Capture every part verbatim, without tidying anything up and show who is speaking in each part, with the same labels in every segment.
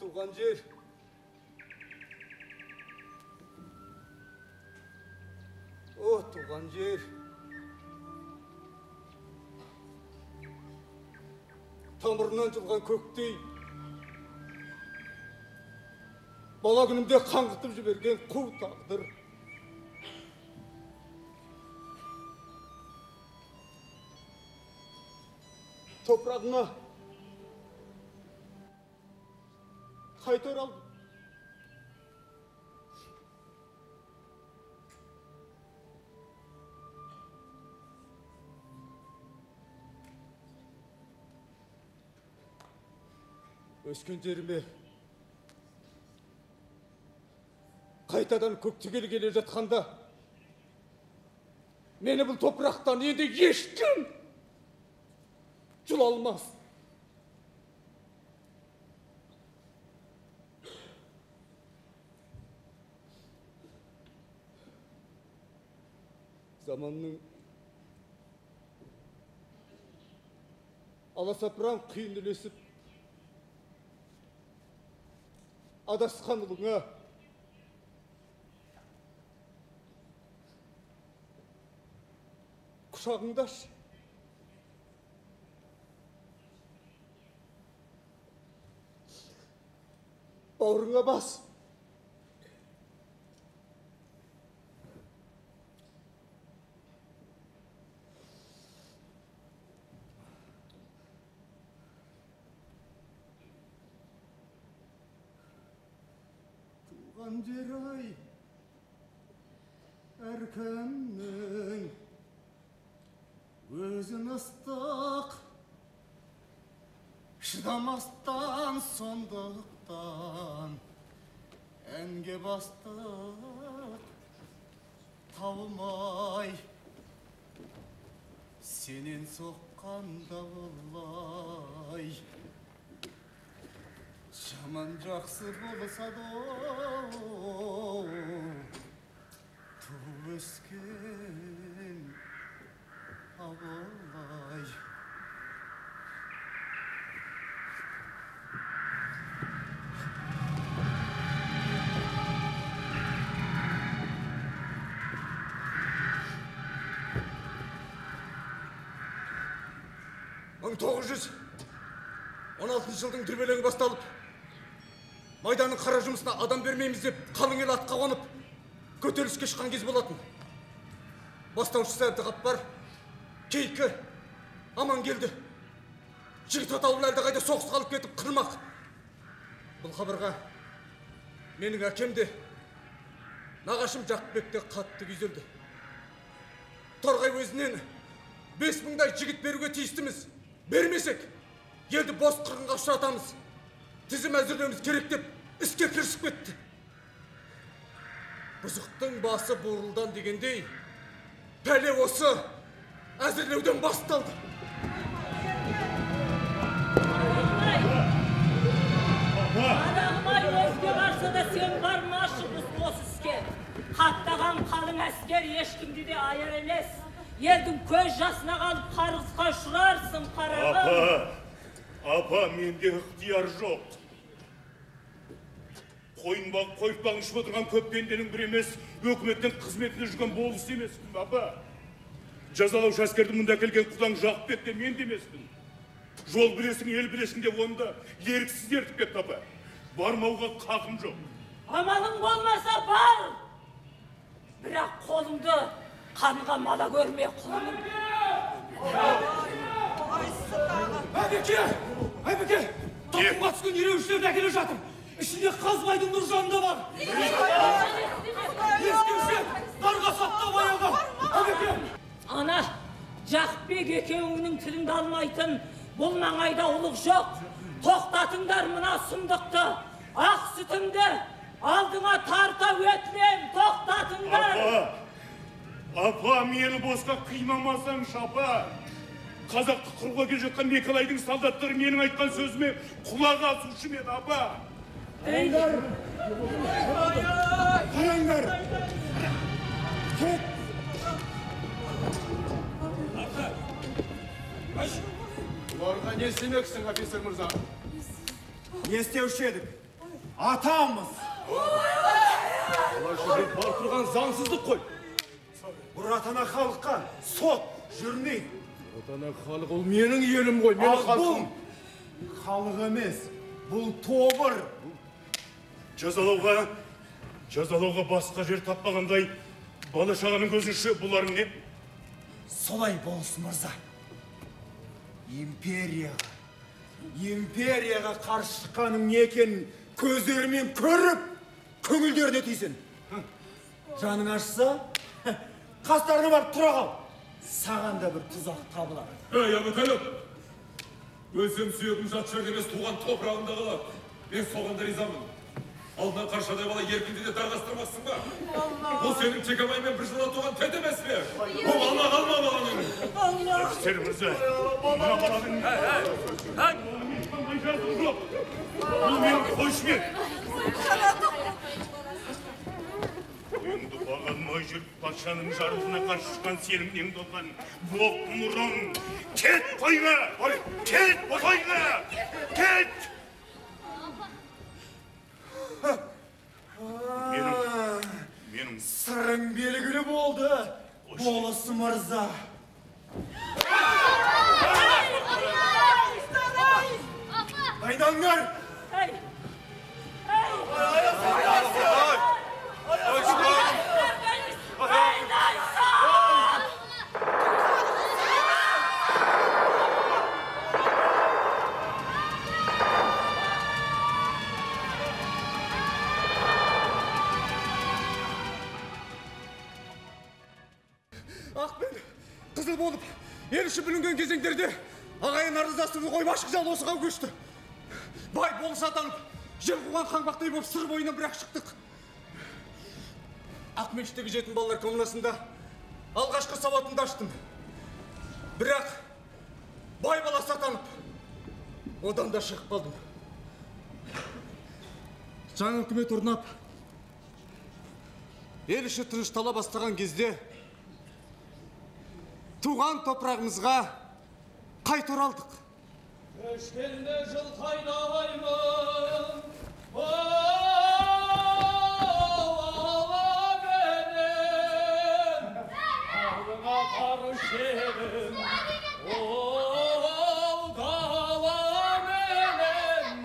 Speaker 1: туған жер. О, туған жер. Тамырынан жылған көктей. Бала күнімде қаңғытып жіберген қу тағдыр. Топырағыңа қайта оралдым. Өскен жеріме қайтадан көктегелі келе жатқанда мені бұл топырақтан енді ешкім жұла алмас. Заманның аласапыран қиын үлесіп адасқан ұлыңа құшағыңдашы. Бауырыңа бас. Туған жер ай, әркімнің өзін ыстық, шыдамастан сондықтан әнге бастық табылмай, сенен соққан дауылай. Жаман жақсы болса да туып өскен абылай. мың тоғыз жүз он алтыншы жылдың дүрбелеңі басталып, майданның қара жұмысына адам бермейміз деп қалың ел атқа қонып, көтеріліске шыққан кез болатын. Бастаушысы Әбдіғаппар, Кейкі аман келді. Жігіт атаулы әлдеқайда соғысқа алып кетіп қырмақ. Бұл хабарға менің әкем де, нағашым Жақыпбек те қатты күйзелді. Торғай өзінен бес мыңдай жігіт беруге тиістіміз. Бермесек, елді бос қырғынға ұшыратамыз. Тізім әзірлеуіміз керек деп іске кірісіп кетті. Бұзықтың басы бурылдан дегендей, пәле осы әзірлеуден басталды.
Speaker 2: Арағымай өзге барса да сен бармашы бұз осы іске. Қаттаған қалың әскер ешкімді де аяр емес. Елдің көз жасына қалып қарғысқа ұшырарсың, қарағым.
Speaker 3: Апа, апа, менде ықтияр жоқ. Қойын бағып, қойып бағыншып отырған көп пенденің бір емес, өкіметтің қызметінде жүрген болыс емеспін, апа. Жазалаушы әскерді мұнда келген құдаң Жақыпбек те мен демеспін. Жол білесің, ел білесің деп онда еріксіз ертіп кетті, апа. Бармауға қақым жоқ.
Speaker 2: Амалың болмаса бар. Бірақ қолыңды қанға мала көрме, құлының.
Speaker 1: Әбеке! Әбеке! Тоқымға түскен ереуіштерді әкеле жатыр. Ішінде Қазбайдың Нұржанында бар. Ескерсе, дарға сапта баяғы. Әбеке!
Speaker 2: Ана, Жақыпбек екеуіңнің тіліңді алмайтын бұл маңайда ұлық жоқ. Тоқтатыңдар мұна сұмдықты. Ақ сүтімді алдыңа тарта өтінем. Тоқтатыңдар.
Speaker 3: Апа! Апа, мені босқа қимамасаң шапа. Қазақты қыруға кел жатқан Николайдың солдаттары менің айтқан сөзіме құлақ асушы мен, апа.
Speaker 1: Қараңдар! Қараңдар! Кет! Бұларға не істемексің, офицер мырза?
Speaker 4: Не істеуші едік? атамыз.
Speaker 1: Олай бар тұрған заңсыздық қой.
Speaker 4: Бұратана халыққа сот жүрмейді.
Speaker 1: Бұратана халық ол менің елім ғой, менің халқым.
Speaker 4: Халық емес, бұл тобыр.
Speaker 3: Жазалауға, жазалауға басқа жер таппағандай, бала шағаның көзінше бұларың не?
Speaker 4: Солай болыс мырза. Империяға, империяға қарсы шыққаның не екенін көздерімен көріп, көңілдеріне түйсін. Жаның ашса, қастарына барып тұра қал. Саған да бір тұзақ табылар.
Speaker 5: Ей, Әбутәліп! Өлсем сүйегім жат жерде емес, туған топырағымда қалады. Мен соған да ризамын. Алдынан қаршадай бала еркінді де дарғастырмақсың ба? Бұл сенің Текамаймен бір жылда туған тет емес пе? Бұл алма қалма баланың.
Speaker 3: Офицер мырза, мына баланың... жоқ. Бұл менің қойшымен. Енді бағалмай жүріп патшаның жарылына қарсы шыққан сенімнен болған боқ мұрын. Кет қойға! Кет қойға! Кет! Менің, менің
Speaker 4: сырың белгілі болды, болыс мырза. Айдаңдар!
Speaker 1: Ақпен қызыл болып, ел іші бүлінген кезеңдерде ағайын арыздастырды қой башық жал осыға көшті. Бай болыс атанып, жел қуған қаңбақтай болып сыр бойынан бірақ шықтық. Ақмешіттегі жетім балалар коммунасында алғашқы сауатымды аштым. Бірақ бай баласы атанып, одан да шығып қалдым. Жаңа үкімет орнап, ел іші тыныштала бастаған кезде туған топырағымызға қайта оралдық.
Speaker 6: Өшкенде жыл қайнаймын, ала менен, алдыңа қарыш едім, оу дала менен,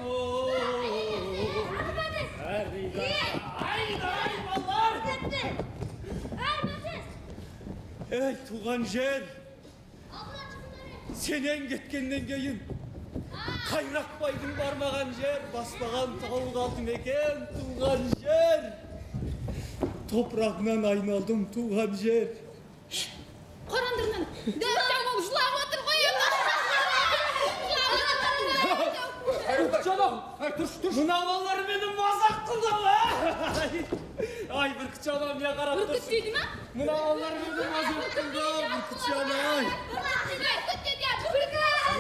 Speaker 6: айдай балар! Ей, туған жер! Сенен кеткеннен кейін Қайрақбайдың бармаған жер, баспаған тау қалдым екен, туған жер. Топырағынан айналдым, туған жер.
Speaker 7: Қорандырынан, дәуіттен болып жылап отыр ғой ема.
Speaker 6: Жанам, тұрш, тұрш. Мына балалар мені мазақ қылды ма? Ай, бүркіт жанам, не қарап тұрш.
Speaker 7: Бүркіт дейді ма?
Speaker 6: Мына балалар мені мазақ қылды, бүркіт жанам.
Speaker 7: Бүркіт дейді, бүркіт.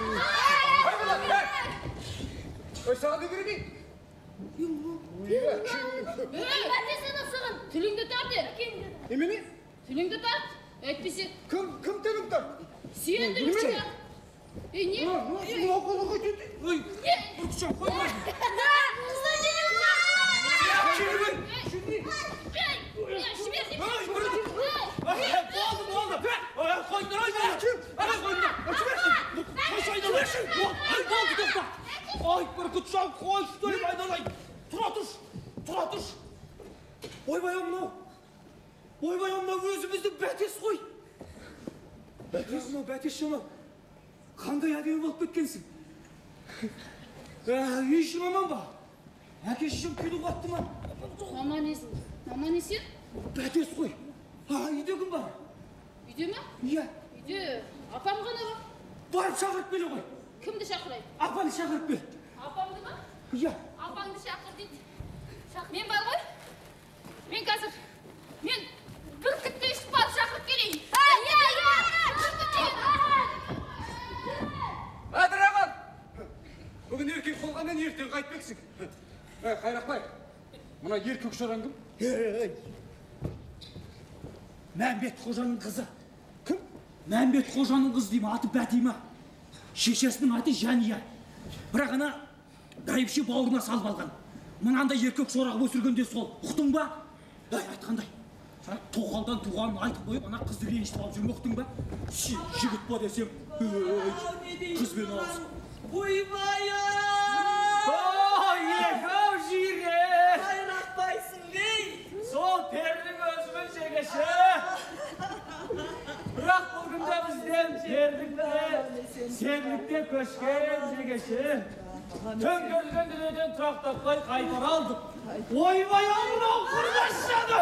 Speaker 1: Ой, саған да беремей?
Speaker 7: Ей, бәтесін асығын, түліңді тарт ер.
Speaker 1: Емені?
Speaker 7: Түліңді тарт, әйтпесе.
Speaker 1: Кім, кім тәлім тарт?
Speaker 7: Сен түліңді. Ей, не?
Speaker 1: Мына қолы қайтеді.
Speaker 6: Ой, бүркіт жан, қоймай.
Speaker 7: Қыздан жеңіп ма?
Speaker 6: Келбін.
Speaker 7: Жібердім.
Speaker 6: Болды, болды. Қойдыр, ой, қойдыр. Қойшы айналайын. Ай, болды, тоқта. Ай, бүркіт жан, қойшы дойым айналайын. Тұра тұрш, тұра тұрш. Ойбай мынау. Ойбай мынау өзіміздің бәтес қой. Бәтес мынау, бәтес жамау. Қандай әдемі болып кеткенсің. Үй ішің аман ба? Әке шешем күйді қуатты ма?
Speaker 7: Маман есін. Маман есен?
Speaker 6: Бәтес қой. Үйде кім бар?
Speaker 7: Үйде ма?
Speaker 6: Иә.
Speaker 7: Үйде апам ғана ба?
Speaker 6: Барып шақырып келе ғой.
Speaker 7: Кімді шақырайын?
Speaker 6: Апаны шақырып кел.
Speaker 7: Апамды ма?
Speaker 6: Иә.
Speaker 7: Апаңды шақыр дейді. Мен бар ғой? Мен қазір. Мен бүркітті ішіп барып шақырып келейін.
Speaker 1: Әдіраған! Бүгін еркек болғаннан ертең қайтпексің. Қайрақбай, мұна еркек шоран кім?
Speaker 6: Мәмбет қожаның қызы. Кім? Мәмбет қожаның қызы деймі, аты Бәтима. Шешесінің аты Жәния. Бірақ ана дайыпшы бауырына салып алған. мынандай еркек шорақ өсіргенде сол, ұқтың ба? Ай, айтқандай. Тоқалдан туғанын айтып қойып, ана қызды ренжітіп алып жүрме, ұқтың ба? Жігіт па десем, қызбен алысып.
Speaker 8: Ойбай-ай!
Speaker 6: Ой, ек-ау жире!
Speaker 8: Қайнатпайсың бей!
Speaker 6: Сол пердің өзімен жегеші! Бірақ бұл күнде бізден жерлікте, серлікте көшкен жегеші. Түн көрген дүниеден тұрақ таппай қайтар алдық. Ойбай, мынау құрдас жаны!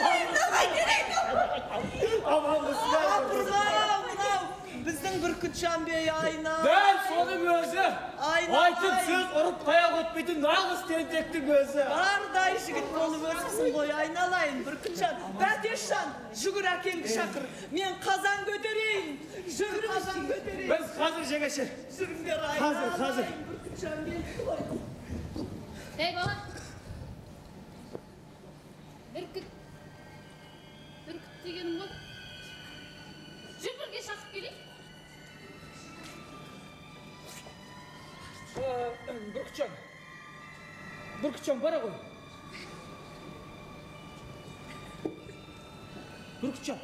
Speaker 8: Апырмау, мынау! Біздің бүркітжан бей айна.
Speaker 6: Дәл соның өзі.
Speaker 8: Айна,
Speaker 6: Айтып сөз ұрып таяқ өтпейтін нағыз тентектің өзі.
Speaker 8: Бардай жігіт болып өсіпсің ғой, айналайын, бүркітжан. Бәтешжан, жүгір әкеңді шақыр. Мен қазан көтерейін. Жүгір қазан көтерейін.
Speaker 6: Біз қазір жегеші.
Speaker 8: Жүріңдер айналайын.
Speaker 6: Қазір, қазір.
Speaker 8: Бүркітжан келді ғой.
Speaker 7: Ей, бала. Бүркіт. Бүркіт дегенім ғой. Жүр бірге шақып келейік.
Speaker 6: Бүркітжан. Бүркітжан бара ғой. Бүркітжан.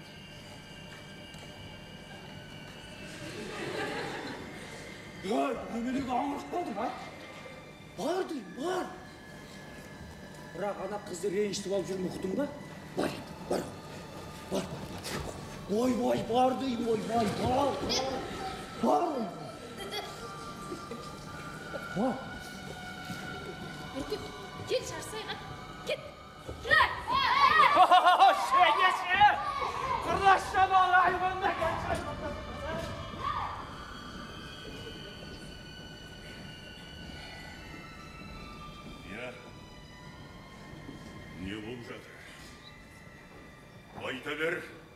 Speaker 6: Ай, неменеге аңырып қалдың, а? Бар дейм, бар. Бірақ ана қызды ренжітіп алып жүрме, ұқтың ба? Бар енді, бар. Бар, бар. Ой-бай, бар дейм, ой-бай, бар. Бар, ой. Бар.
Speaker 7: Бүркіт, кел шарсайға. Кет. Жүрек.
Speaker 6: Шегеші! Құрдасжан ол айбанда кәлшай.
Speaker 3: Я? Не болып жатыр? Айта бер.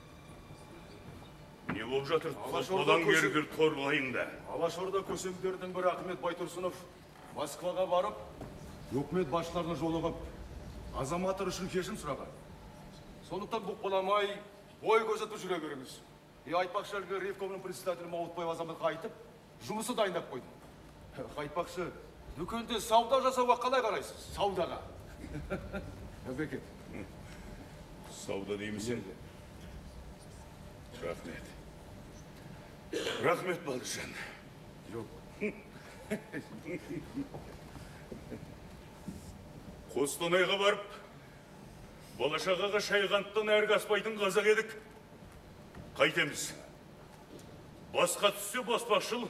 Speaker 3: Не болып жатыр? Қоспадан бергір торғайыңда.
Speaker 9: Алашорда көсемдердің бірі Ахмет Байтұрсынов Москваға барып, өкімет басшыларына жолығып, азаматтар үшін кешірім сұраған. Сондықтан бұқпаламай, ой көзетіп жүре беріңіз. И айтпақшы әлгі Ревкомның председателі Мауытбаев азаматқа айтып, жұмысы дайындап қойды. Айтпақшы, дүкенде сауда жасауға қалай қарайсыз? Саудаға. Бекет.
Speaker 3: Сауда деймісің? Рахмет. Рахмет, Балдыржан.
Speaker 9: Жоқ.
Speaker 3: Қостанайға барып, Балашағаға шайғанттан әргі аспайтын қазақ едік. Қайтеміз. Басқа түссе баспақшыл,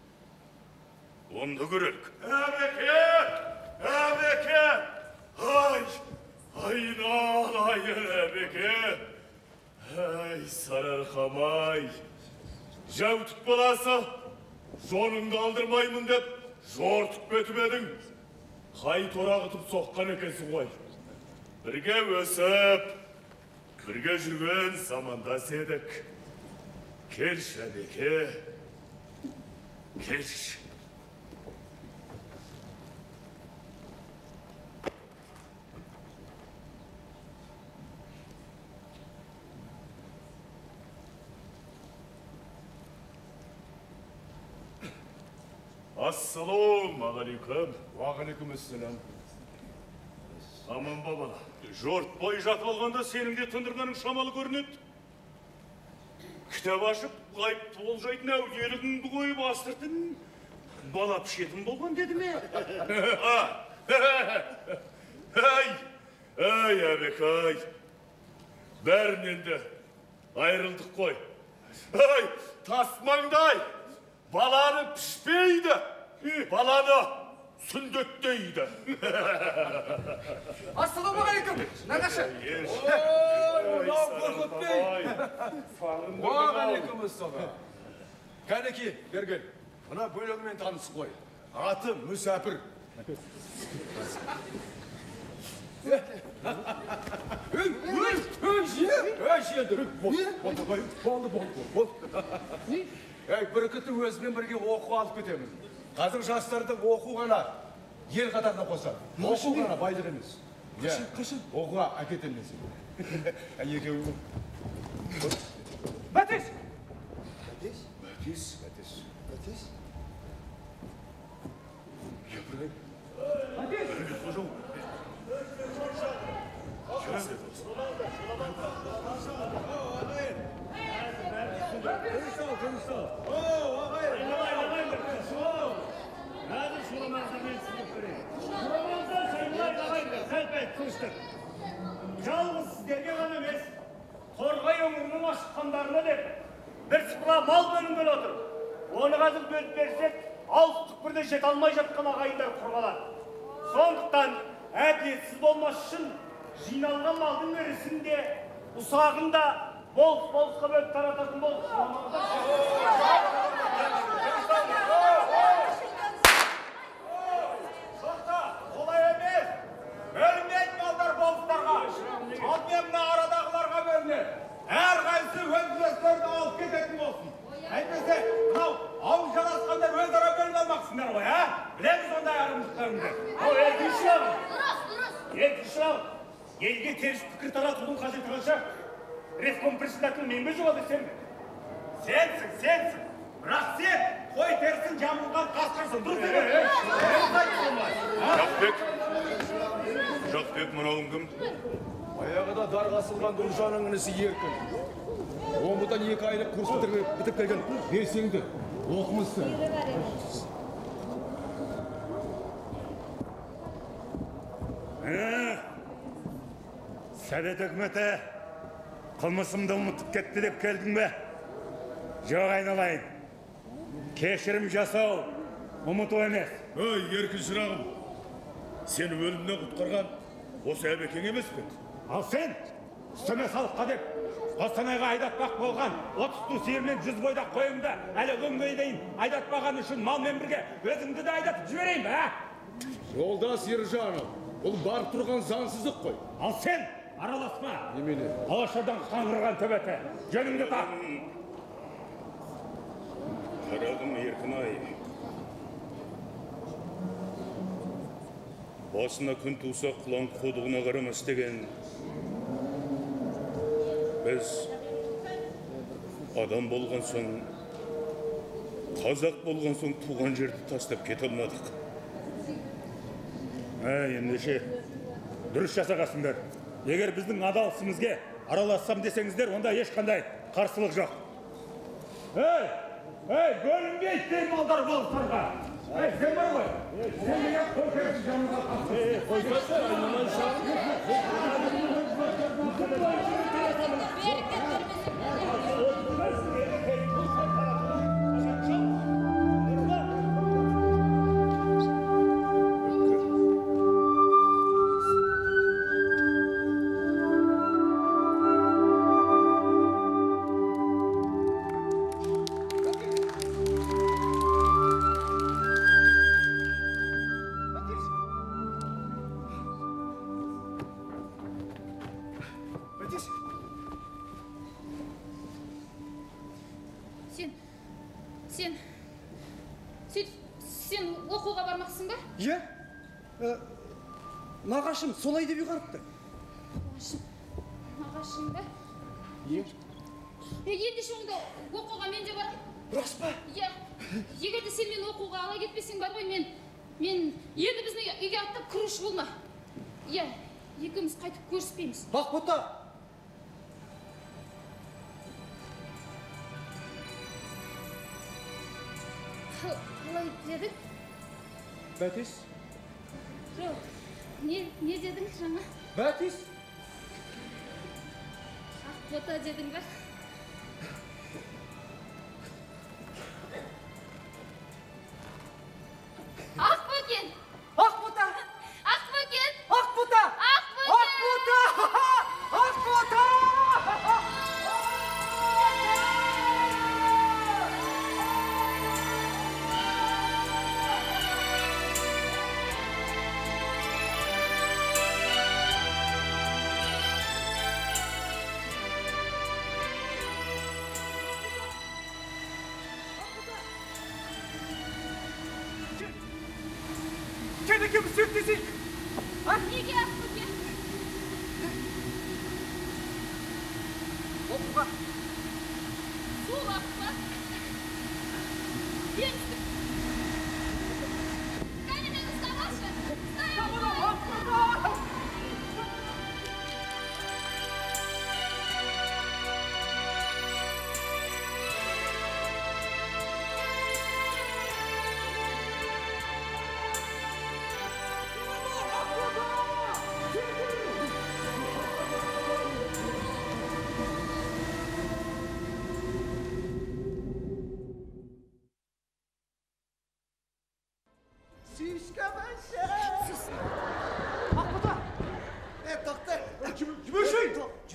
Speaker 3: онды көрелік. Әбеке! Әбеке! Ай! Айналайын, әбеке! Ай, сарарқамай! Жәутік баласы, жоныңды алдырмаймын деп, жортып бетіп едің. Қай торағытып соққан екенсің ғой. Бірге өсіп, бірге жүрген замандас едік. Келші, әбеке, келші. Ассалаумағалейкум.
Speaker 9: Уағалейкумассалам.
Speaker 3: Аман баба, жортпай жатып алғанда сенің де тындырғаның шамалы көрінеді. Кітап ашып, ғайып болжайтын әулиелігіңді қойып астыртын, бала пішетін болған деді ме? Ай, ай, әбек-ай. Бәрінен де айырылдық қой. Ай, тасмаңдай, баланы пішпейді, баланы сүндеттейді.
Speaker 4: Ассалаумағалейкум, нағашы.
Speaker 9: Ой, мынау қорқытпей. Уағалейкумассалам. Кәнеки, берген. Мына бөлігімен таныс қой. Аты Мүсәпір.
Speaker 6: Өй, өй, өй, жиенді.
Speaker 9: Болды, болды, болды. Әй, бүркітті өзімен бірге оқу алып кетемін. Қазір жастарды оқу ғана ел қатарына қосады. Оқу ғана байлық емес. Қашын? Оқуға әкетемін сен. Екеуі.
Speaker 6: Бәтес!
Speaker 9: Бәтес? Бәтес, бәтес. Бәтес? Япырай.
Speaker 6: Бәтес!
Speaker 10: Жалғыз сіздерге ғана емес, Торғай өңірінің ашыққандарына деп бір сыпыра мал бөлінгелі отыр. Оны қазір бөліп берсек, алыс түкпірде жете алмай жатқан ағайындар құрғалады. Сондықтан әділетсіз болмас үшін жиналған малдың өрісін де, ұсағын да болыс-болысқа бөліп тарататын болып.
Speaker 4: Жоқта, олай емес. Бөлінбейді малдар болыстарға. Алдымен мына арадағыларға бөлінеді. Әрқайсысы өз үлестерін алып кететін болсын. Әйтпесе, мынау ауыз жаласқандар өзара бөліп алмақсыңдар ғой, а? Білеміз ондай арымдықтарыңды.
Speaker 10: О, елкіншілер!
Speaker 7: Дұрыс, дұрыс.
Speaker 10: Елкіншілер! Елге теріс пікір таратудың қажеті қанша? Ревком председатель мен бе жоғады сен бе?
Speaker 4: Сенсің, сенсің. Бірақ сен қой терісін жамылған қасқырсың. Дұрыс
Speaker 3: Жақпек, Жақпек мынауың кім?
Speaker 9: Аяғыда дарға асылған Нұржанның інісі Еркін. Омбыдан екі айлық курс бітіп келген белсенді, оқымысты.
Speaker 3: Совет үкіметі қылмысымды ұмытып кетті деп келдің бе? Жоқ, айналайын. Кешірім жасау ұмыту емес.
Speaker 5: Ой, Еркін шырағым, сені өлімнен құтқарған осы әбекең емес пе?
Speaker 10: Ал сен, үстіме салыққа деп, Қостанайға айдатпақ болған отыз ту сиырмен жүз бойдақ қойымды әлі күнге дейін айдатпаған үшін малмен бірге өзіңді де айдатып жіберейін бе?
Speaker 9: Жолдас Ержанов, бұл барып тұрған заңсыздық қой.
Speaker 10: Ал сен, араласпа.
Speaker 9: Немене?
Speaker 10: Алашардан қаңғырған төбеті, жөніңді тап.
Speaker 3: Қарағым Еркін-ай. Басына күн туса құлан қодығына қарамас деген. Біз адам болған соң, қазақ болған соң туған жерді тастап кете алмадық.
Speaker 10: Әй, ендеше, дұрыс жасағасыңдар. Егер біздің адалысымызге аралассам десеңіздер, онда ешқандай қарсылық жоқ. Ей, ей, бөлінбейді дей малдар болыстарға. Ей, сен бар ғой? Сен деген қойкерсіз жаныңға қасың. Ей, қойкерсіз, айнамай шағын.
Speaker 7: Сен, сен, сен, сен оқуға бармақсың ба?
Speaker 6: Е? Нағашым солай деп ұйғарыпты.
Speaker 7: Нағашым, нағашым ба?
Speaker 6: Е?
Speaker 7: Ендеше онда оқуға мен де барам.
Speaker 6: Рас па?
Speaker 7: Иә, егер де сен мен оқуға ала кетпесең бар ғой, мен, мен енді біздің үйге аттап кіруші болма. Иә, екеуміз қайтып көріспейміз.
Speaker 6: Ақбота!
Speaker 7: Қалай дедің?
Speaker 6: Бәтес?
Speaker 7: Жоқ, не, не дедің жаңа?
Speaker 6: Бәтес?
Speaker 7: Ақбота дедің ба? Ақбөкен!
Speaker 6: Ақбота!
Speaker 7: Ақбөкен!
Speaker 6: Ақбота!
Speaker 7: Ақбөкен!
Speaker 6: Ақбота! Ақбота! Кені кем сөктесейік?
Speaker 7: Неге Ақбөкен?
Speaker 6: Оқуға.
Speaker 7: Сол ақпа? Кәне мені ұстамашы! Ұстайын!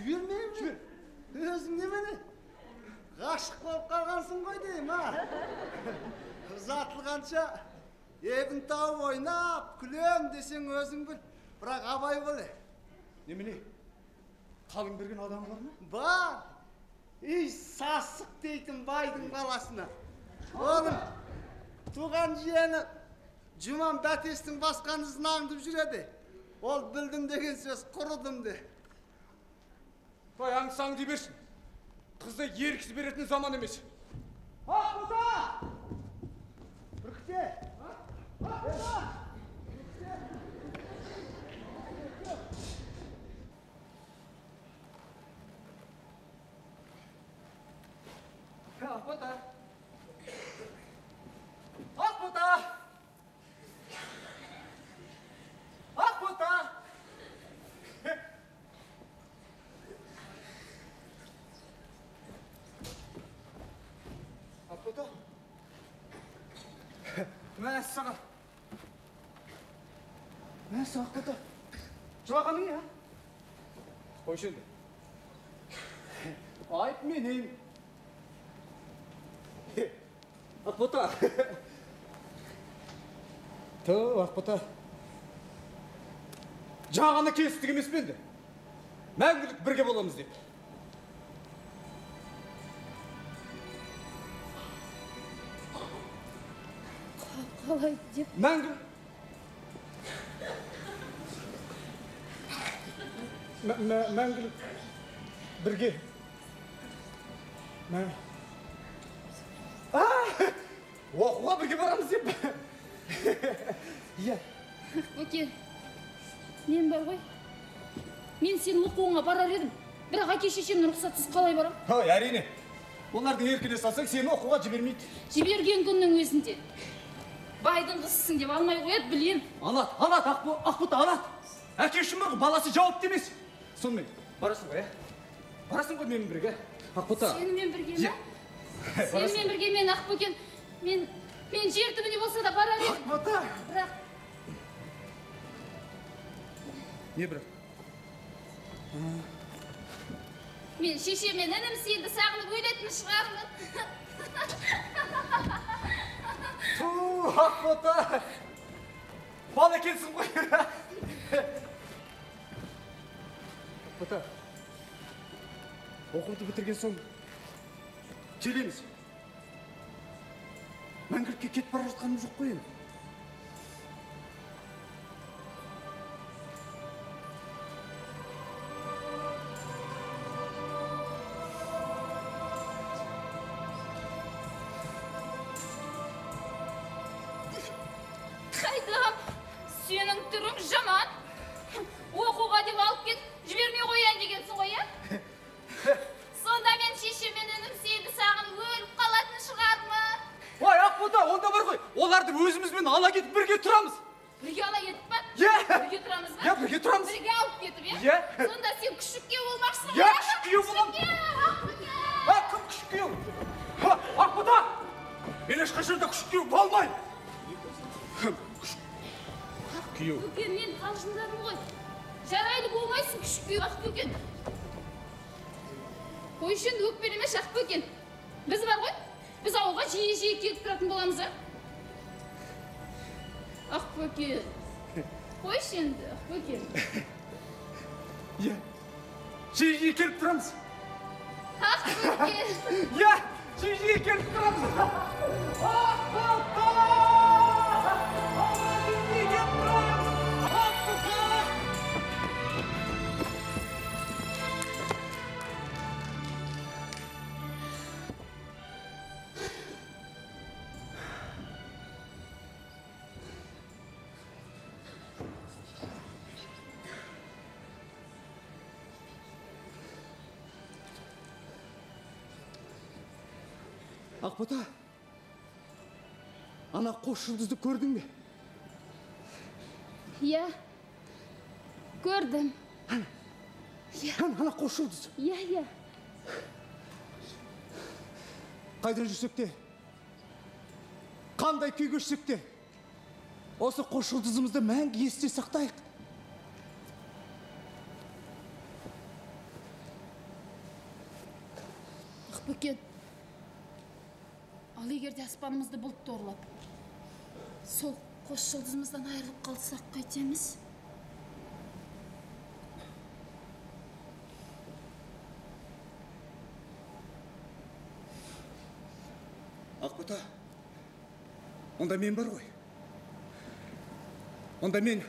Speaker 11: жібермеймін. Жібер. Өзің немене? Ғашық болып қалғансың ғой деймін, а? Ұзатылғанша ебін тауып ойнап, күлем десең өзің біл. Бірақ абай бол.
Speaker 1: Немене? Қалың берген адам бар ма?
Speaker 11: Бар. Үй сасық дейтін байдың баласына. Оның туған жиені Жұман Бәтестің басқан ізін аңдып жүреді. Ол білдім деген сөз құрыдым де.
Speaker 1: Той аңсаң дей берсін. Қызды еріксіз беретін заман емес.
Speaker 11: Ақ бұта! Бүркіте!
Speaker 1: Ақ бұта! Ақ бұта! Ақ бұта! Ақ бұта! Мәссаған! Мәссі ақ бұта! Жылағаның я? Қойшы енді. Айып менен. Ақ бұта! Тұу, ақ бұта! Жағаны келістік емес пе енді? Мәңгілік бірге боламыз деп.
Speaker 7: Қалай деп?
Speaker 1: Мәңгі... Мәңгілік бірге... Оқуға бірге барамыз деп. Иә.
Speaker 7: Өке, мен бар ғой. Мен сенің оқуыңа барар едім. Бірақ әке шешемнің рұқсатсыз қалай барам?
Speaker 1: Ой, әрине. Олардың еркіне салсаң, сені оқуға жібермейді.
Speaker 7: Жіберген күннің өзінде. Байдың қызысың деп алмай қояды, білем.
Speaker 1: Алат, алат, Ақбұта, алат. Әке үшін бар ғой, баласы жауапты емес. Сонымен, барасың ғой, ә? Барасың ғой менің бірге, Ақбұта.
Speaker 7: Сенімен бірге ме? Сенімен бірге мен Ақбөкен, мен мен жер түбіне болса да барар едім.
Speaker 1: Ақбұта!
Speaker 7: Бірақ...
Speaker 1: Не бірақ?
Speaker 7: Мен шеше мен інім сенді сағынып өлетін шығармын.
Speaker 1: Ту, Ақбұта! Бал екенсің ғой. Ақбұта, оқуды бітірген соң келеміз. Мәңгілікке кетіп бара жатқаным жоқ қой енді.
Speaker 7: Қайдам, сенің түрің жаман. Оқуға деп алып кет, жібермей қоян дегенсің ғой, ә? Сонда мен шешемен інім сені сағынып өліп қалатын шығармын.
Speaker 1: Ой, Ақбұта, онда бар ғой. Оларды өзімізбен ала кетіп бірге тұрамыз.
Speaker 7: Бірге ала кетіп па?
Speaker 1: Е!
Speaker 7: Бірге тұрамыз ба?
Speaker 1: Е, бірге тұрамыз.
Speaker 7: Бірге алып кетіп, е?
Speaker 1: Е!
Speaker 7: Сонда сен күшік күйеу болмақсың.
Speaker 1: Е, күшік күйеу болам. А, кім күшік күйеу? Ақбұта! Мен ешқашан да күшік күйеу болмай. Күйеу.
Speaker 7: Ақбөкен, мен қалжыңдадым ғой. Жарайды болмайсың күшік күйеу, Ақбөкен. Қойшы енді өкпелемеш, Ақбөкен. Біз бар ғой, біз ауылға жиі-жиі келіп тұратын боламыз, а? Ақбөкен. Қойшы енді, Ақбөкен.
Speaker 1: Е, жиі-жиі келіп тұрамыз.
Speaker 7: Ақбөкен.
Speaker 1: Е, жиі-жиі келіп тұрамыз. Ақбұта! Ақбұта, ана қос жұлдызды көрдің бе?
Speaker 7: Иә, көрдім.
Speaker 1: Ана қос жұлдыз.
Speaker 7: Иә, иә.
Speaker 1: Қайда жүрсек те, қандай күй кешсек те, осы қос жұлдызымызды мәңгі есте сақтайық.
Speaker 7: Бөкен, ал егерде аспанымызды бұлт торлап, сол қос жұлдызымыздан айырылып қалсақ қайтеміз?
Speaker 1: Ақбота, онда мен бар ғой. Онда мен...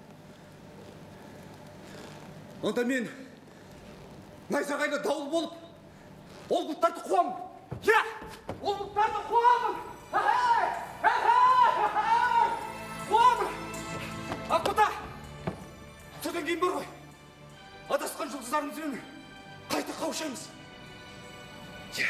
Speaker 1: Онда мен... Найзағайлы дауыл болып, ол бұлттарды қуамын. Я! Ол бұлттарды қуамын! Қуамын! Ақбота! Содан кейін бар ғой. Адасқан жұлдыздарымызбен қайта қауышамыз. Я!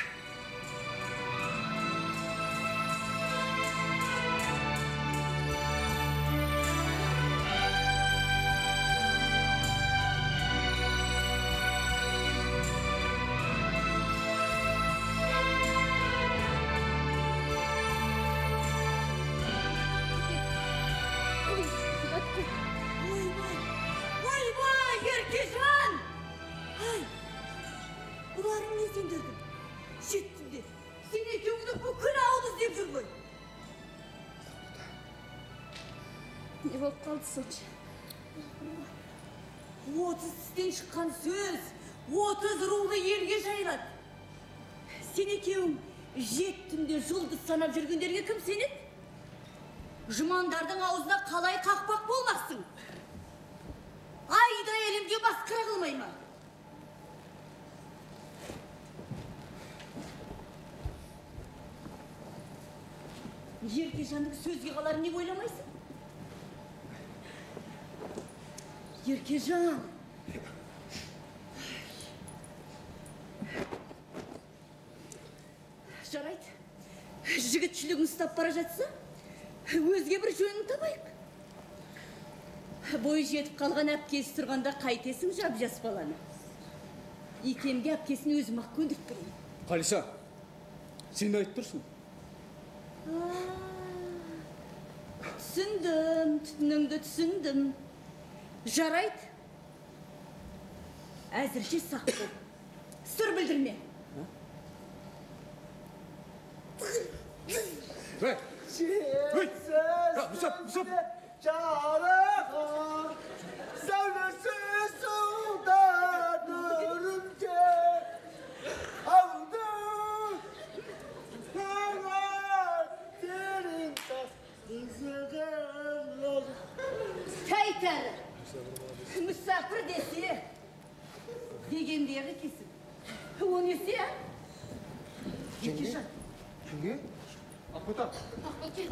Speaker 2: Не болып қалды сонша? Отыз істен шыққан сөз, отыз рулы елге жайылады. Сен екеуің жет түнде жұлдыз санап жүргендерге кім сенеді? Жұмандардың аузына қалай қақпақ болмақсың? Айда әлемге басқара қылмай ма? Еркежанның сөзге қаларын не ойламайсың? Еркежан! Жарайды. Жігітшілігін ұстап бара жатса, өзге бір жөнін табайық. Бой жетіп қалған әпкесі тұрғанда қайтесің жап жас баланы. Икемге әпкесін өзім-ақ көндіріп берейін.
Speaker 1: Қалиса, сен айтып тұрсың.
Speaker 2: Түсіндім, түтініңді түсіндім. Жарайды. Әзірше сақ бол. Сыр білдірме.
Speaker 11: Жетсізді жарыға, сәулесі судан үрімде алды. Көңіл терең тас қызығым ол.
Speaker 2: Тәйтәрі, мүсәпір десе, дегендегі кесіп. О несе, ә? Еркежан.
Speaker 9: Кімге? Ақбота.
Speaker 7: Ақбөкен.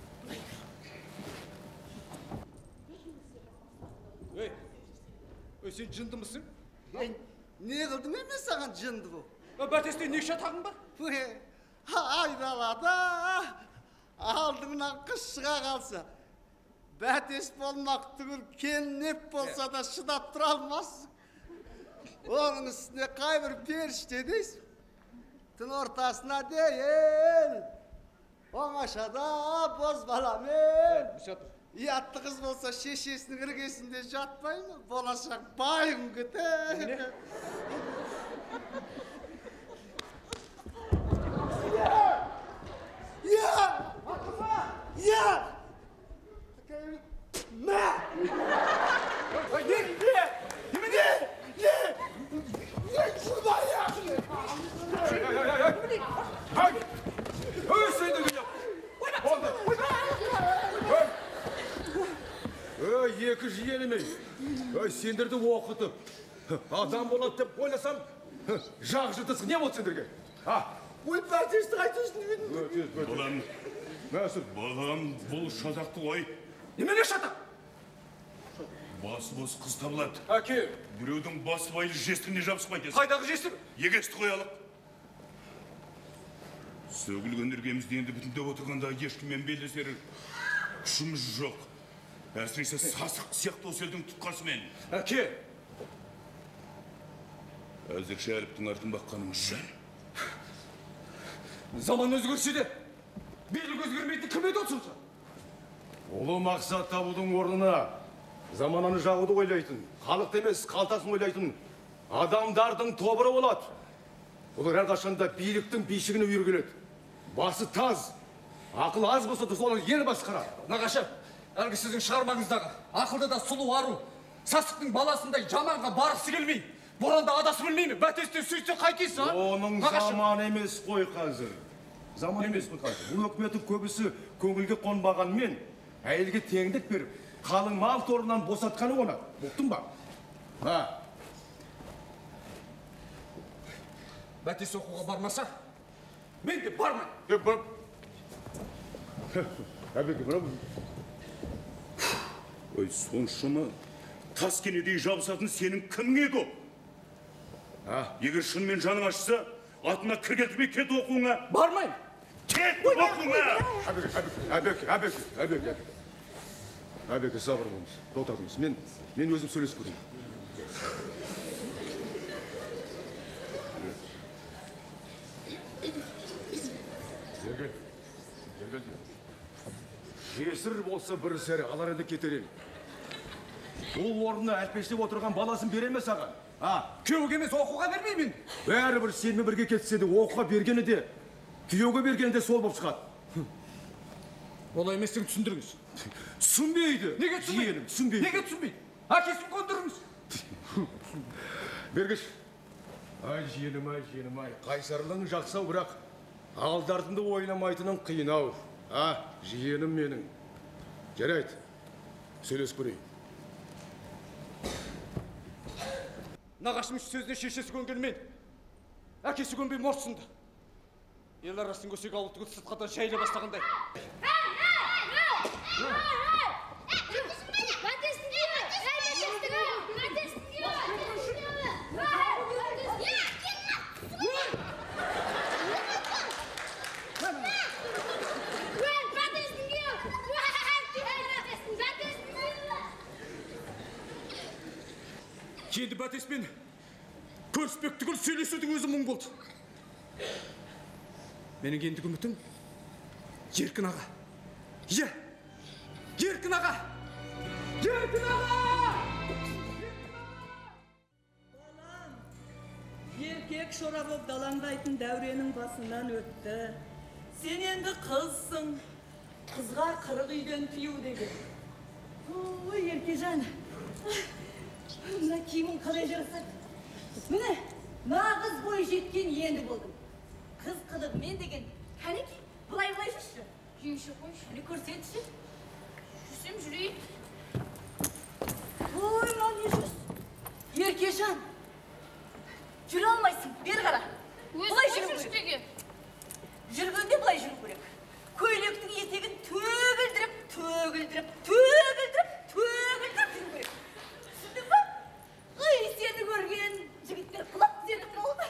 Speaker 1: Ей, ой, сен жындымысың?
Speaker 11: Не қылдым емес саған жынды бұл?
Speaker 1: Бәтесте не шатағың бар?
Speaker 11: Айдалада алдыңнан қыз шыға қалса, бәтес болмақ түгіл келнеп болса да шыдап тұра алмассың. Оның үстіне қайбір періште дейсің. Түн ортасына дейін, оңашада бозбаламен. Ұятты қыз болса шешесінің іргесінде жатпай ма? Болашақ байын күтер. Я! Я! Мә! Не! Не! Не! Не! Не! Шұрбай яқын!
Speaker 5: Өй, сен деген яп! Өй, екі жиенімей. Өй, сендерді оқытып, адам болады деп ойласам, жақ жыртысың. Не болды сендерге?
Speaker 11: Ой, бәтесті қайтысын.
Speaker 3: Балам,
Speaker 5: Мәсір.
Speaker 3: балам, бұл шатақты ой.
Speaker 1: Немене шатақ?
Speaker 3: Басы бос қыз табылады.
Speaker 1: Әке.
Speaker 3: Біреудің басы байлы жестіріне жабысып айтесің.
Speaker 1: Қайдағы жестір?
Speaker 3: Егесті қоялық. Сөгілген іргемізді енді бүтіндеп отырғанда ешкіммен белдесер күшіміз жоқ. Әсіресе сасық сияқты осы елдің тұтқасымен.
Speaker 1: Әке.
Speaker 3: Әзірше әліптің артын баққанымыз жан.
Speaker 1: Заман өзгерсе де, билік өзгермейтін кім еді осынша?
Speaker 9: Ұлы мақсат табудың орнына замананы жағуды ойлайтын, халықты емес қалтасын ойлайтын адамдардың тобыры болады. Олар әрқашанда биліктің бишігіне үйіргеледі. Басы таз, ақыл аз болса да солар ел басқарады.
Speaker 1: Нағашы, әлгі сіздің шығармаңыздағы ақылды да сұлу ару, сасықтың баласындай жаманға барғысы келмей, боранда адасып білмеймін, бәтесте сөйтсе қайтесіз, а?
Speaker 9: Оның заман емес қой қазір. Заман емес қой қазір. Бұл өкіметтің көбісі көңілге қонбағанмен, әйелге теңдік беріп, қалың мал торынан босатқаны оны. Бұқтың ба? Ха.
Speaker 1: Бәтес оқуға бармаса, мен де бармайын.
Speaker 9: Е, бар. Әбеке, брavo.
Speaker 3: Ой, соншама тас кенедей жабысатын сенің кімге көп? Егер шынымен жаның ашса, атына кір келтірмей кет оқуыңа.
Speaker 1: Бармайын.
Speaker 3: Кет оқуыңа.
Speaker 9: Әбеке, әбеке, әбеке, әбеке. Әбеке, сабыр болыңыз, тоқтатыңыз. Мен, мен өзім сөйлесіп көрейін. Зергел, зергел. Жесір болса бір сәрі, алар енді кетерем. Ол орнына әлпештеп отырған баласын береме саған?
Speaker 1: Күйеуге емес, оқуға бермеймін.
Speaker 9: Бәрібір сенімен бірге кетсе де, оқуға бергені де, күйеуге бергені де сол болып шығады.
Speaker 1: Олай еместен түсіндіріңіз.
Speaker 9: Түсінбейді.
Speaker 1: Неге түсінбейді?
Speaker 9: Түсінбейді.
Speaker 1: Неге түсінбейді? Әкесін көндіріңіз.
Speaker 9: Бергіш. Ай, жиенім, ай, жиенім, ай. Қайсарлығың жақсау, бірақ алдартынды ойламайтының қиынау. А, жиенім менің. Жарайды. Сөйлесіп көрейін.
Speaker 1: Нағашым сөзіне шешесі көнгенмен, әкесі көнбей морсынды. Ел арасын көсек ауыл түгіл сыртқадан шәйле бастағандай. Енді бәтеспен көріспек түгіл сөйлесудің өзі мұң болды. Менің ендігі үмітім Еркін аға. Е, Еркін аға! Еркін аға!
Speaker 8: Балам, еркек шора боп далаңдайтын дәуренің басынан өтті. Сен енді қызсың, қызға қырық үйден тыю деген.
Speaker 2: Ой, Еркежан, мына киімің қалай жарасады? Міне, нағыз бой жеткен енді болдым. Қыз қылып мен деген, кәнеки, былай-былай жүрші.
Speaker 7: Жүйші қойшы.
Speaker 2: Әлі көрсетші.
Speaker 7: Жүрсем жүрейін.
Speaker 2: Ой, мынау не жүрсің? Еркежан, жүре алмайсың, бері қара. Былай жүру керек. Жүргенде былай жүру керек. Көйлектің етегін төгілдіріп, төгілдіріп, төгілдіріп, төгілдіріп жүру керек. Түсіндің ба? Ой, сені көрген жігіттер құлап түсетін болды.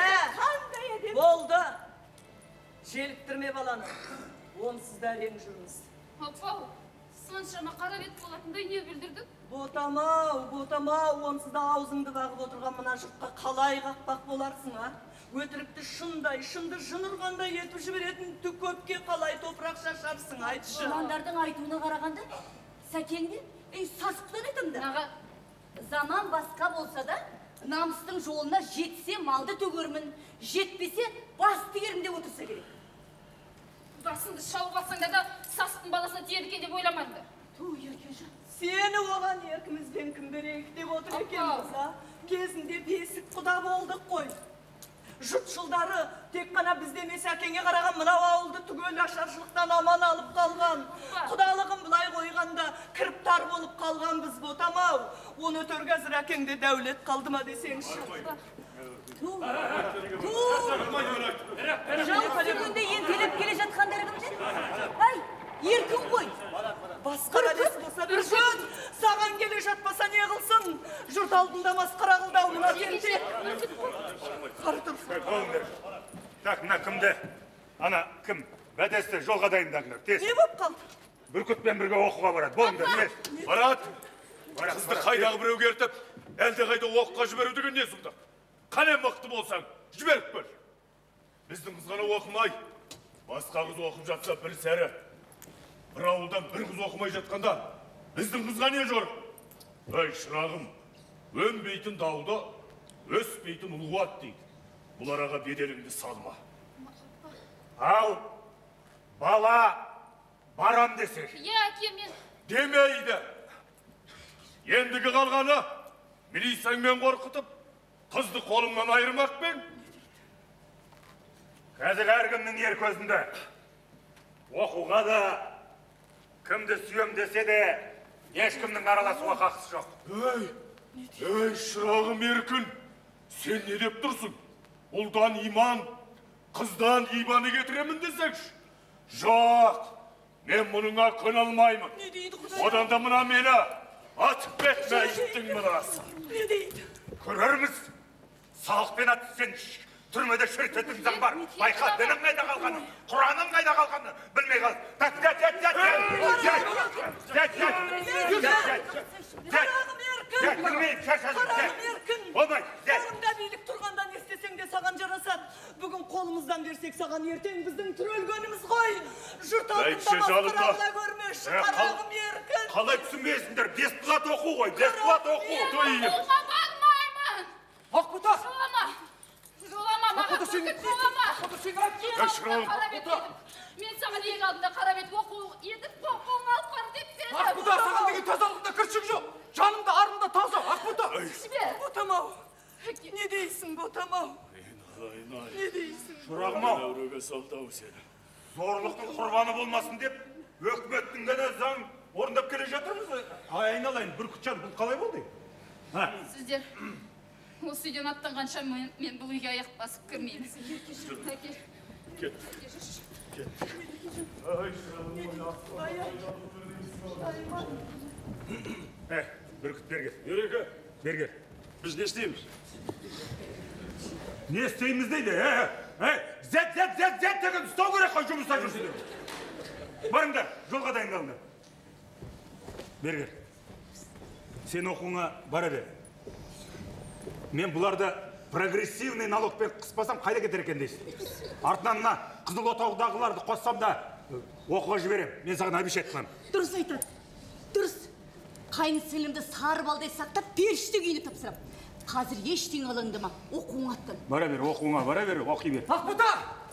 Speaker 8: Жә, болды. Желіктірме баланы. Онсыз да әрең жүрміз.
Speaker 7: Апау, соншама қара бет болатындай не білдірдің?
Speaker 8: Ботамау, ботамау, онсыз да аузыңды бағып отырған мына жұртқа қалай қақпақ боларсың, а? Өтірікті шындай, шынды жын ұрғандай етіп жіберетін түк көпке қалай топырақ шашарсың, айтшы.
Speaker 2: Жамандардың айтуына қарағанда, сәкеңде, ей, сасықтан айтымды.
Speaker 7: Наға,
Speaker 2: заман басқа болса да, намыстың жолына жетсе малды төгермін, жетпесе басты ерімде отырса керек.
Speaker 7: басыңды шауып алсаңда да сасықтың баласына тиеді екен деп ойламаңдар.
Speaker 2: Ту, Еркежан.
Speaker 8: Сені оған еркімізбен кім берейік деп отыр екенбіз, а? Кезінде бесік құда болдық қой. Жұртшылдары тек қана біздемес әкеңе қараған мынау ауылды түгел ашаршылықтан аман алып қалған. Құдалығын былай қойғанда кіріп тар болып қалған біз ботамау. Оны өтер қазір әкеңде дәулет қалды ма десеңші.
Speaker 2: Ту, ту. Жалғыз күнде ентелеп келе жатқандар кімдер? Ай, еркін ғой.
Speaker 8: Басқа бәлес болса бір жөн, саған келе жатпаса не қылсын? Жұрт алдында масқара қылдау мына ентелеп. Қары тұрсын.
Speaker 3: Болыңдар. Так, мына кімді? Ана кім? Бәтесті жолға дайындаңдар. Тез.
Speaker 8: Не болып қалды?
Speaker 3: Бүркітпен бірге оқуға барады. Болыңдар, не?
Speaker 5: Барат, қызды қайдағы біреуге ертіп, әлде қайда оққа жіберу деген не сұмдық? Қане мықты болсаң, жіберіп көр. Біздің қыз ғана оқымай, басқа қыз оқып жатса бір сәрі. Бір ауылдан бір қыз оқымай жатқанда, біздің қызға не жор? Ой, шырағым, өнбейтін дауда, өспейтін ұлғуат дейді.
Speaker 3: бұл араға беделіңді салма. Ал, бала барам десек.
Speaker 7: Иә, әке, мен...
Speaker 3: Демейді. Ендігі қалғаны милицияңмен қорқытып, қызды қолыңнан айырмақпен. Қазір әркімнің ер көзінде. Оқуға да, кімді сүйем десе де, ешкімнің араласуға қақысы жоқ. Өй, өй, шырағым еркін, сен не деп тұрсың? Ұлдан иман, қыздан иманы кетіремін десекші? Жоқ, мен мұныңа көн алмаймын.
Speaker 8: Не дейді құдай?
Speaker 3: Одан да мұна мені атып кетме иттің мынасы.
Speaker 8: Не дейді?
Speaker 3: Көрерміз, салықпен ат сен түрмеде шіртетін заң бар. Байқа, дінің қайда қалғаны, Құраның қайда қалғаны білмей қал. Дәт, дәт, дәт, дәт, дәт, дәт, дәт, дәт, білмейін, шашадым, дәт, болмай, дәт.
Speaker 8: Қолыңда билік тұрғандан естесең де саған жарасады. Бүгін қолымыздан берсек саған ертең біздің түрелгеніміз ғой. Жұрт алдында масқаралай көрмеш, қарағым еркін.
Speaker 3: Қалай түсінбейсіңдер, бес плат оқу ғой, бес плат оқу.
Speaker 7: Оқуға бармаймын.
Speaker 6: Ақбота!
Speaker 7: Жолама. Жолама, маған көкет жолама. Мен саған ең алдында қарап етіп оқу едіп, қолыңа алып қар деп берді.
Speaker 6: Ақбота, саған деген тазалықта кіршік жоқ. Жанымда, арымда таза, Ақбота.
Speaker 7: Жібер.
Speaker 8: Ботам-ау, не дейсің, Ботам-ау? Не дейсің?
Speaker 3: Шырағым-ау, зорлықтың құрбаны болмасын деп, өкіметтің ғана заң орындап келе жатырмыз. Айналайын, Бүркітжан, бұл қалай болды?
Speaker 7: Сіздер осы үйден аттанғанша мен бұл үйге аяқ басып кірмеймін. Әке.
Speaker 3: Кет. Кет. Ай, Ә, Бүркіт, бергер.
Speaker 5: Ереке,
Speaker 3: Бергер.
Speaker 5: біз не істейміз?
Speaker 3: Не істейміз дейді, ә? Ә, зәт, зәт, зәт, зәт деген ұстау керек қой жұмыста жүрсіңдер. Барыңдар, жолға дайындалыңдар. Бергер, сен оқуыңа бара бер. Мен бұларды прогрессивный налогпен қыспасам қайда кетер екен дейсің? Артынан мына қызыл отауғыдағыларды қоссам да оқуға жіберем. Мен саған обещать қыламын.
Speaker 2: Дұрыс айтады. Дұрыс. Қайын сілімді сары балдай сақтап, періште күйіне тапсырам. Қазір ештең алаңдама, оқуың аттан.
Speaker 3: Бара бер, оқуыңа бара бер, оқи бер.
Speaker 6: Ақбота!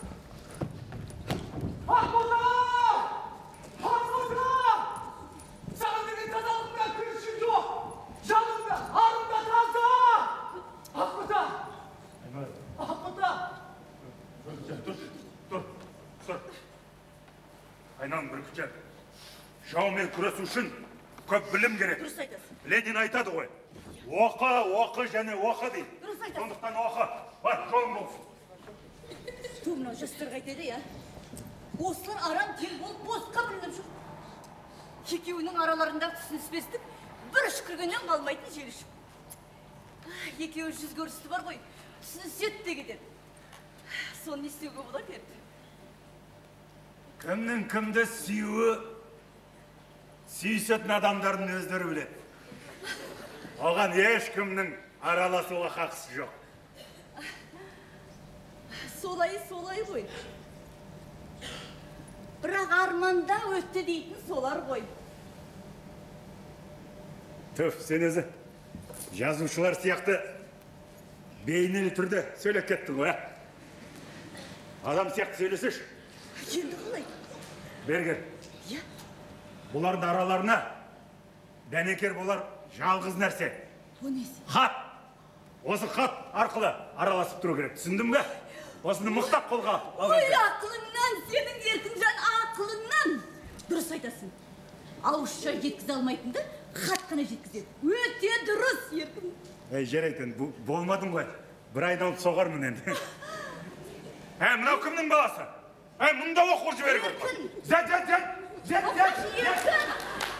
Speaker 6: Ақбота! Ақбота! Саған деген тазалықта кіршік жоқ. Жанымда, арымда таза! Ақбота! Ақбота!
Speaker 3: Тұр, тұр, тұр. Айналың, Бүркітжан. Жаумен күресу үшін көп білім керек.
Speaker 2: Дұрыс айтасың.
Speaker 3: Ленин айтады ғой. Оқы, оқы және оқы дейді.
Speaker 2: Дұрыс айтасың.
Speaker 3: Сондықтан оқы. Бар, жолың болсын.
Speaker 2: Ту мынау жастарға айтады, я. Осылар арам тел болып босқа білініп жүр. Екеуінің араларында түсініспестік бір үшкіргеннен қалмайтын жел үшін. Екеуі жүз көрісті бар ғой, түсінісет де кетеді. Соны не істеуге болады еді?
Speaker 3: Кімнің кімді сүйуі, сүйісетін адамдардың өздері біледі. Оған ешкімнің араласуға қақысы жоқ.
Speaker 2: Солай, солай ғой. Бірақ арманда өтті дейтін солар ғой.
Speaker 3: Түф, сен өзі жазушылар сияқты бейнелі түрде сөйлеп кеттің ғой, адам сияқты сөйлесеш.
Speaker 2: Енді қалай?
Speaker 3: Бергер.
Speaker 2: Иә?
Speaker 3: Бұлардың араларына дәнекер болар жалғыз нәрсе.
Speaker 2: О несі?
Speaker 3: Хат. Осы хат арқылы араласып тұру керек. Түсіндің бе? Осыны мұқтап қолға.
Speaker 2: Ой, ақылыңнан, сенің Еркінжан, ақылыңнан. Дұрыс айтасың. Ауызша жеткізе алмайтынды хат қана жеткізеді. Өте дұрыс, Еркін.
Speaker 3: Ей, жарайтын, болмадың ғой. Бір айналып соғармын енді. Ә, мынау кімнің баласы? Ә, мұнда оқу жіберіп отыр. Зәт, зәт, зәт, зәт, зәт,
Speaker 2: Еркін!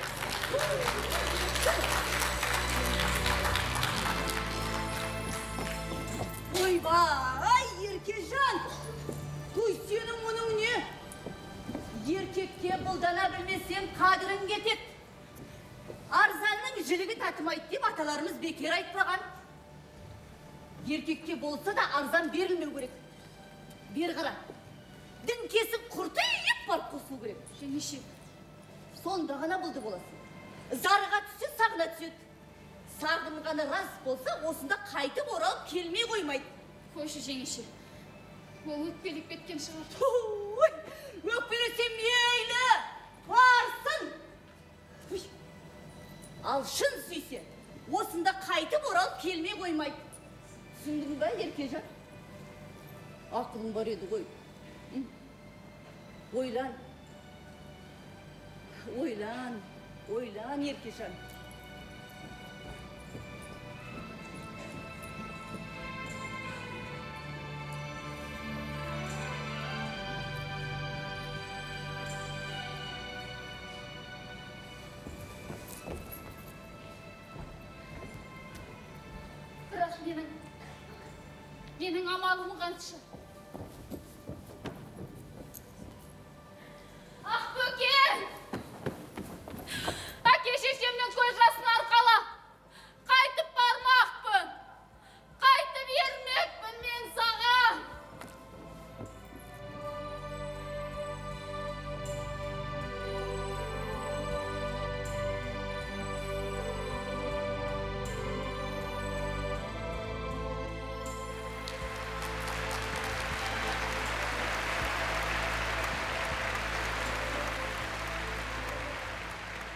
Speaker 2: Ойбай, Еркежан! Той сенің мұның не? Еркекке бұлдана білмесең қадірін кетет. Арзанның жілігі татымайды деп аталарымыз бекер айтпаған. Еркекке болса да арзан берілмеу керек. Бер қара. Діңкесін құрты еп барып қосу керек. Жеңеше, сонда ғана бұлды боласың. Зарыға түссе сағына түседі. Сағынғаны рас болса, осында қайтып оралып келмей қоймайды.
Speaker 7: қойшы жеңеше. Ол өкпелеп кеткен шығар.
Speaker 2: Ой, өкпелесе мейлі, барсын. Ой, ал шын сүйсе, осында қайтып оралып келмей қоймайды. Түсіндің ба, Еркежан? Ақылың бар еді ғой. Ойлан. Ойлан, ойлан, Еркежан.
Speaker 7: Бірақ менің, менің амалым қанша.